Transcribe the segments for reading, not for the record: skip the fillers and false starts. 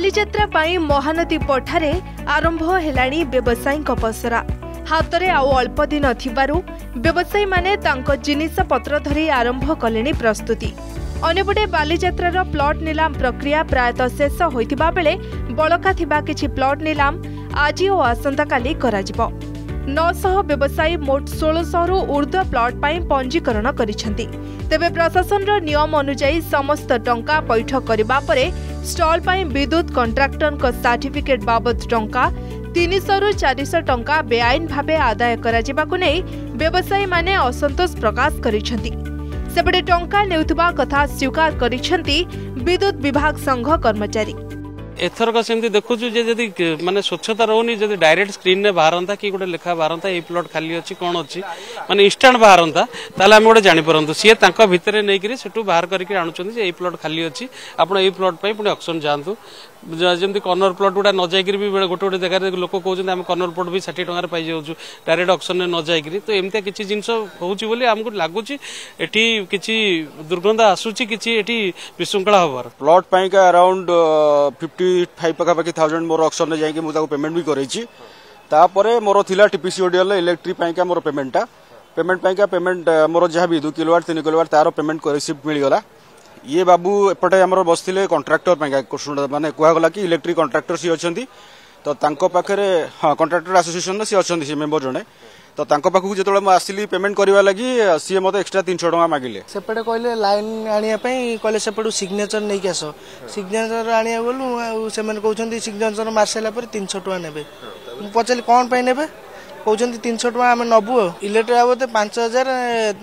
बालीजात्रा पाई महानदी पठारे आरंभ हेलाणी व्यवसायी पसरा हाथ में आउ अल्प दिन थिबारु व्यवसायी माने तांको जिनिस पत्र धरी आरंभ कलेनी प्रस्तुति। अन्यपटे बालीजात्रार प्लॉट निलाम प्रक्रिया प्रायतः शेष होइतिबा बेले बळका थिबा किछि प्लॉट निलाम आज और आसंता काली कराजिबो। 900 व्यवसायी मोट 1600 रु ऊर्ध्व प्लॉट पाई पंजीकरण करिसेंति। तेबे प्रशासन नियम अनुसार समस्त टंका पैठ करिबा परे स्टॉल पाई विद्युत कंट्राक्टर सर्टिफिकेट बाबद टंका 300 रु 400 टंका बेआईन भावे आदाय कराजिबाकु नै व्यवसायी माने असंतोष प्रकाश करिसेंति। सेपटे टंका नेउथबा कथा स्वीकार करिसेंति विद्युत विभाग संघ कर्मचारी। एथरक सेमती देखुछु जे जदी माने स्वच्छता रहउनी जदी डायरेक्ट स्क्रीन ने बाहरंता कि गोटे लेखा बाहरंता ए प्लॉट खाली अछि कोन अछि माने इंस्टेंट बाहरंता ताले हम गोटे जानि परंतु सिए तांका भितरे नै करी सेटु बाहर करके आनुचंदी जे ए प्लॉट खाली अछि आपण ए प्लॉट पई पुनी ऑक्शन जानतु जेमती कर्नर प्लॉट गुडा न जाय करी भी गोटे गोटे जगह लोक कहउछन हम कर्नर प्लॉट भी 60 टंका रे पाइ जाउछु डायरेक्ट ऑक्शन ने न जाय करी तो एमते किछि जिंस होउची बोली हमकु लागुची एठी किछि दुर्गंध आसुची किछि एठी विशृंखला होबार प्लॉट पई का अराउंड 55 पकापाखि 1000 मोर ऑक्शन ने जाय के मुदा को पेमेंट भी करैछि। तापरे मोर थिला टीपीसी ओडीएल इलेक्ट्रिक पई का मोर पेमेंट पई का पेमेंट मोर जहा भी 2 किलोवाट 3 किलोवाट तारो पेमेंट को रिसीव मिल गला। ये बाबू एपटे हमर बसथिले कॉन्ट्रैक्टर पई का माने कुहा गला कि इलेक्ट्रिक कॉन्ट्रैक्टर सी अछंती तो तांको पाखरे हां कॉन्ट्रैक्टर एसोसिएशन ने सी अछंती सी मेंबर जने तो तांको पाखु जेतोले म आसिली पेमेंट करबा लागि सी मते एक्स्ट्रा 300 टका मागिले। सेपटे कहले लाइन आनिया पई कहले सेपटु सिग्नेचर नै आसो सिग्नेचर आनिया बोलु से माने कहउछंती सिग्नेचर मारसेला पर 300 टका नेबे मु पचली कोन पई नेबे कहउछंती 300 टका हम नबु इलेक्ट्रिक आबते 5000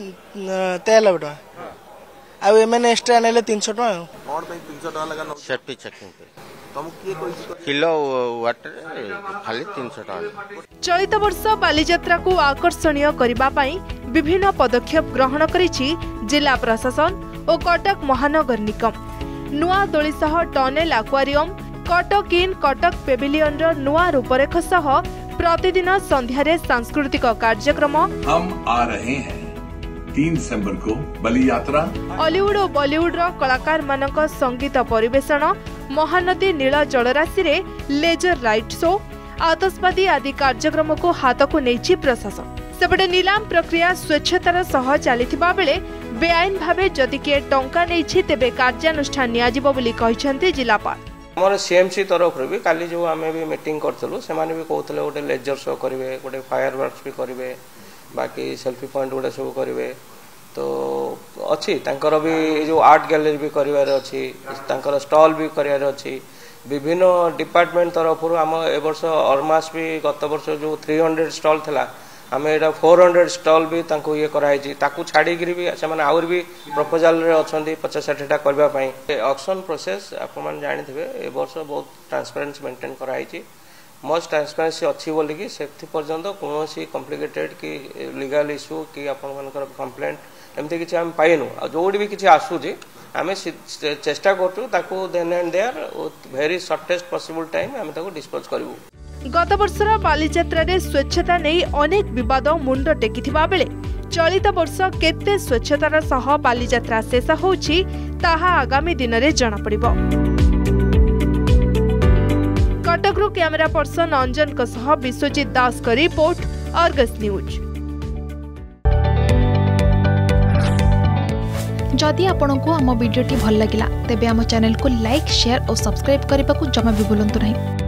13 टका आ एमएन एक्स्ट्रा नेले 300 टका कोन पई 300 टका लगा safety checking per kilowatt खाली 300 टका। चलित वर्ष बालीजात्रा को आकर्षणीय करबा पई विभिन्न पदक्षेप ग्रहण करिछि जिला प्रशासन और कटक महानगर निगम। नुआ दोली सह tunnel aquarium Cuttack in Cuttack pavilion रो नुआ रूपरेख सह प्रतिदिन संध्यारे सांस्कृतिक कार्यक्रम हम आ रहे हैं 3 दिसंबर को बालीजात्रा हॉलीवुड और बॉलीवुड रो कलाकार मानक संगीत परिवेषण महानदी नील जलराशि रे लेजर लाइट शो आतशबाजी आदि कार्यक्रम को हाथ को नहीं प्रशासन। सेपटे नीलाम प्रक्रिया स्वच्छतार सह चलिथिबा बेले बेआईन भावे जदि किए टंका नहीं तेबे कार्यानुष्ठान नियाजिबो बोली कहिसेंती जिलापाल। हमर सीएमसी तरफ रे भी काली जो आमे भी मीटिंग करथलु से माने भी कहथले गोटे लेजर शो करिवे गोटे फायरवर्क्स भी करिवे बाकी सेल्फी पॉइंट गोटे सब करिवे तो अच्छी तांकर भी जो आर्ट गैलरी भी करिवार अच्छी तांकर स्टॉल भी करिवार अच्छी विभिन्न डिपार्टमेंट तरफ आम ए वर्ष ऑलमोस्ट भी गत वर्ष जो 300 स्टॉल थिला आम एटा 400 स्टॉल भी तांको ये कराई ताकू छाड़ी भी से माने आउर भी प्रपोजल रे अछंती 50-60 टा करबा पई ऑक्शन प्रोसेस आप मन जानि थिबे ए वर्ष बहुत ट्रांसपेरेंसी मेंटेन कराई मस्ट ट्रांसपेरेंसी अच्छी बोली कि सेफ्टी पर्यंत कौन कॉम्प्लिकेटेड कि लीगल इश्यू कि आपण कंप्लेंट एमती किसी आम पाइनु जो भी किसी आसूची आम चेष्टा करूँ then and there very shortest possible time आम डिस्पोज करूँ। गत वर्षर बालीजात्रा रे स्वच्छता नहीं अनेक विवाद मुंड टेकिथिबा बेले चलित वर्ष केते स्वच्छतार सह बालीजात्रा शेष होउछि ताहा आगामी दिन रे जणा पड़िबो। कटकरू कैमरा पर्सन अंजन को सह विश्वजीत दास का रिपोर्ट अर्गस न्यूज। जदि आपंक आम भिडी भल लगा तेब आम चैनल को लाइक शेयर और सब्सक्राइब करने को जमा भी भूलु नहीं।